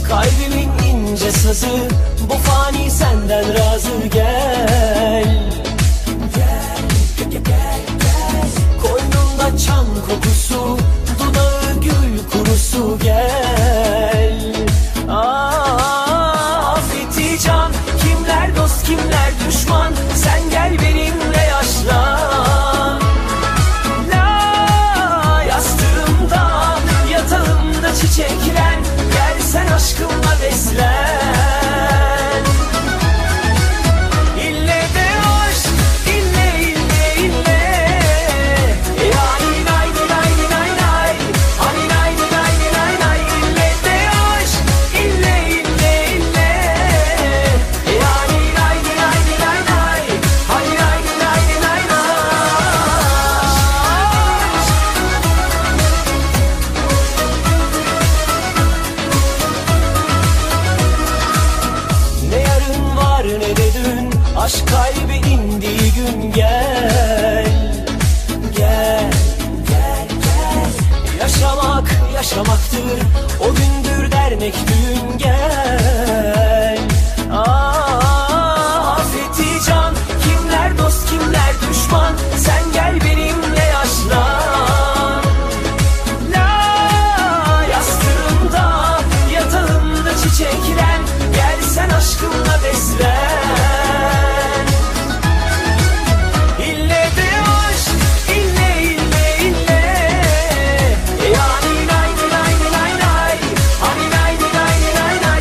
Kalbimin ince sazı, bu fani senden razı. Gel, gel, gel, gel, gel. Koynumda çam kokusu, dudağı gül kurusu. Gel, affeti can. Kimler dost kimler düşman, sen gel benimle yaşlan. La yastığımda, yatağımda çiçeklen. Gel sen aşkımla beslen. İlle de aşk, ille ille ille. Yani nay nay nay nay, hani nay nay nay nay. İlle de aşk, ille ille ille. Yani nay nay nay nay, hani nay nay nay nay. Ne yarın var ne de dün, aşk kalbe indiği gün. Gel, gel, gel, gel. Yaşamak yaşamaktır, o gündür dernek düğün. Gel, affeti can. Kimler dost kimler düşman, sen gel benimle yaşlan. La yastığımda, yatağımda çiçeklen. Gel sen aşkımla beslen. İlle de aşk, ille ille ille. Yani nay nay nay nay, hani nay nay nay nay.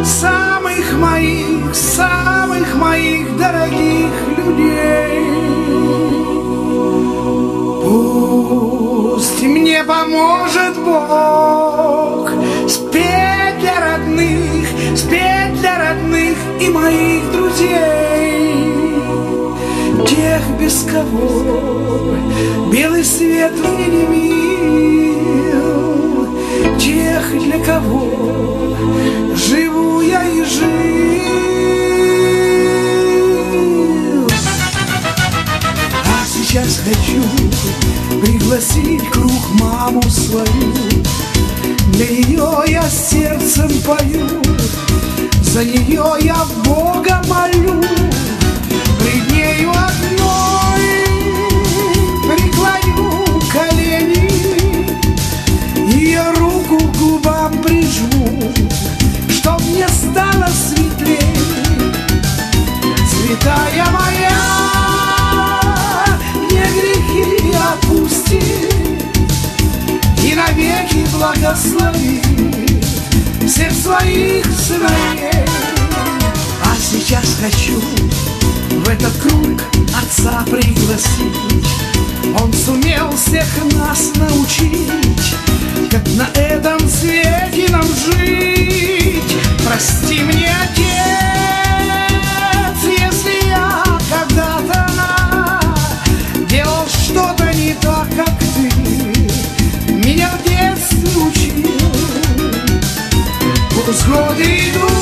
самых моих дорогих людей. Пусть мне поможет Бог спеть для родных и моих друзей, тех, без кого белый свет мне не мил, тех, для кого живу я и жил. А сейчас хочу пригласить в круг маму свою. Для нее я сердцем пою, за нее я Бога молю. Пред нею одной преклоню колени, ее руку к губам прижму, чтоб мне стало светлей. Святая моя, мне грехи отпусти и навеки благослови всех своих сыновей. А сейчас хочу в этот круг Отца пригласить. Он сумел всех нас научить, как на этом свете нам жить. Прости мне, Отец, если я когда-то делал что-то не так, как ты меня в детстве учил. Пусть годы идут,